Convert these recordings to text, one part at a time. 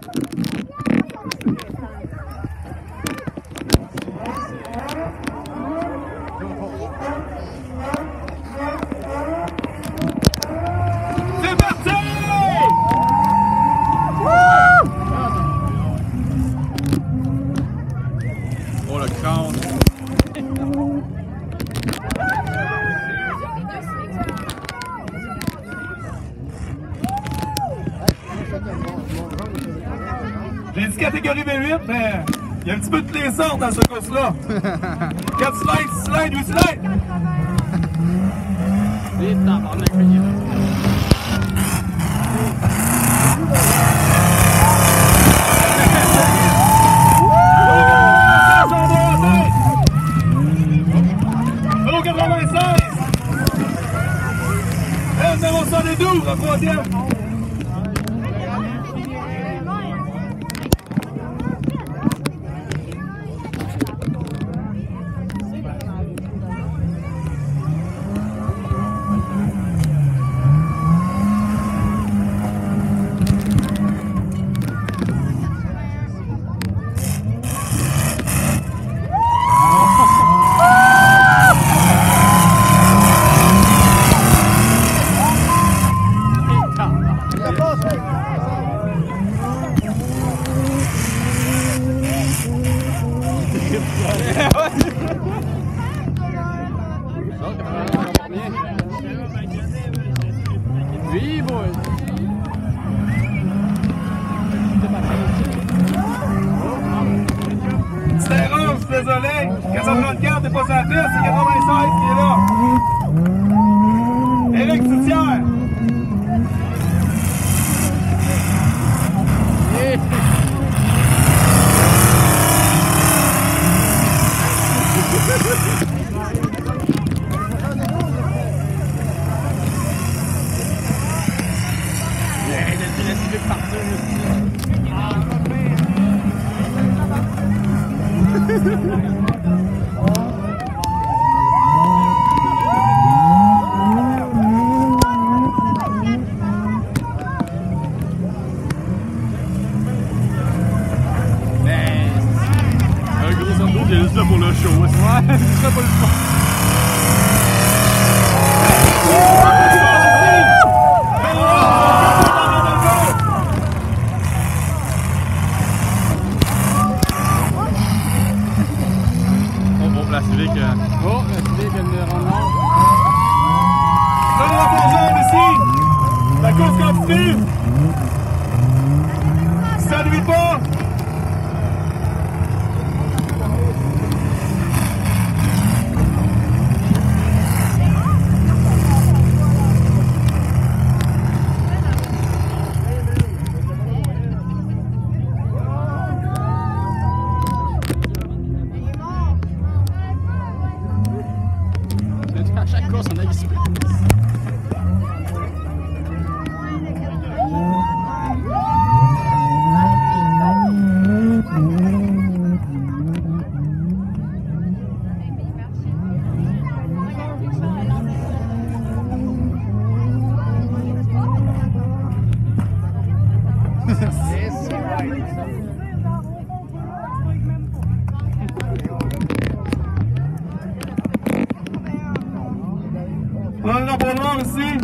J'ai dit catégorie V8, mais il y a un petit peu de toutes les sortes dans ce course-là. 4 slides, 8 slides. Vite, tabarnak, il est là. La troisième. Oui, boy. Petite erreur, je suis désolé. 434 n'est pas sa piste, c'est 96 qui est là. Éric Soutière. Il est juste là pour le show. Ouais, c'est ça pour le fun. Oh, bon, la Civic. Oh, la Civic, elle me rend nord. Salut la bonjour ici. La course continue. Ça ne nuit pas. À chaque course, on a ici. Prenez la bonne ici.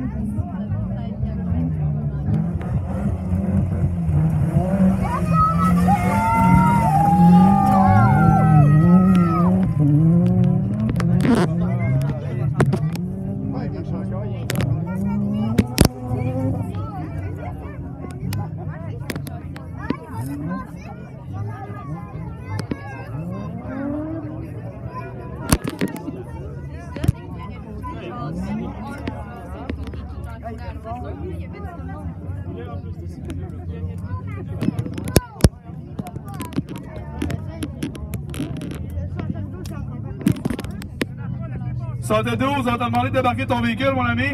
Sur de 12, on t'a demandé de débarquer ton véhicule, mon ami.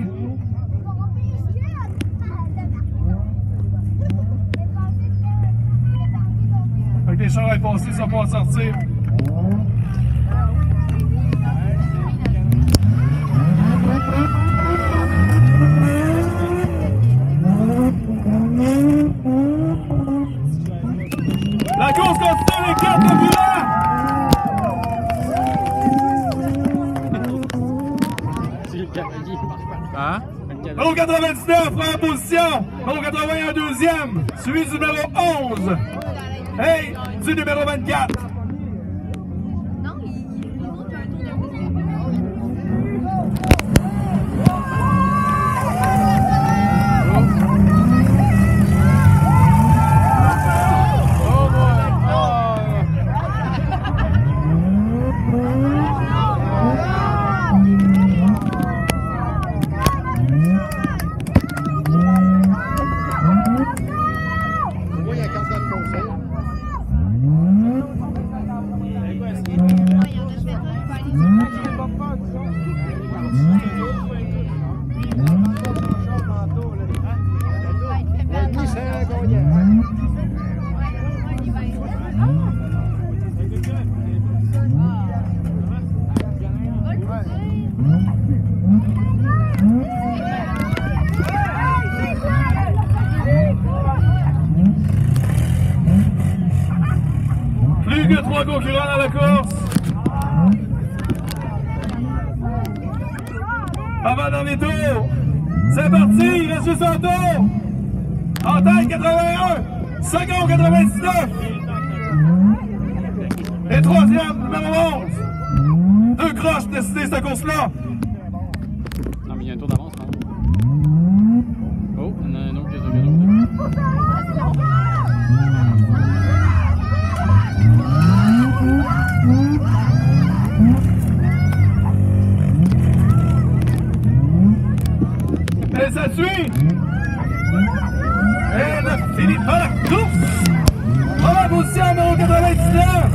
Fait que les chars à passer, ça va sortir. La course continue, les 4 de Hein? Numéro 99 en position. Numéro 81 deuxième. Suivi du numéro 11. Hey, du numéro 24. Non, il monte un tour de musique. Plus que 3 concurrents dans la course. Avant dans les tours. C'est parti, il reste juste un tour. En tête 81, second 99. Et troisième, numéro 11. 2 croches décidées cette course-là. Non, mais il y a un tour d'avance, non? Oh, il y en a un autre qui les a gagné. Et ça suit. Et ne finit pas la course. Première position, numéro 99.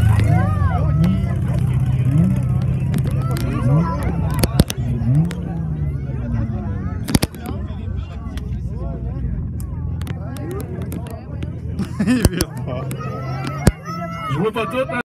Il vire pas. Je vois pas tout.